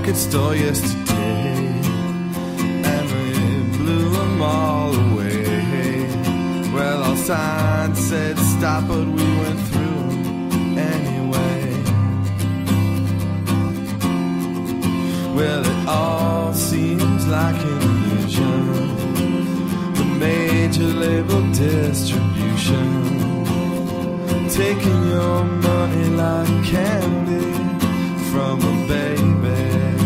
record store yesterday, and they blew them all away. Well, all signs said stop, but we went through anyway. Well, it all seems like an illusion, the major label distribution, taking your money like candy from a baby.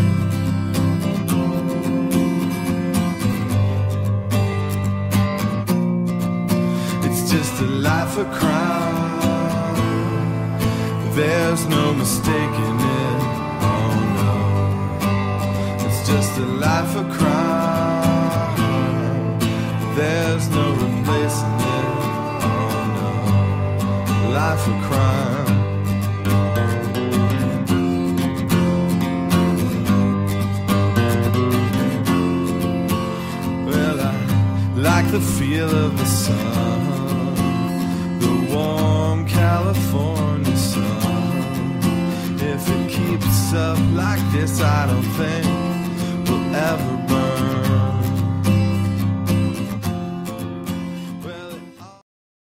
It's just a life of crime, there's no mistaking it, oh no. It's just a life of crime, there's no replacing it, oh no. Life of crime. Well, I like the feel of the sun, the warm California sun. If it keeps up like this, I don't think we'll ever burn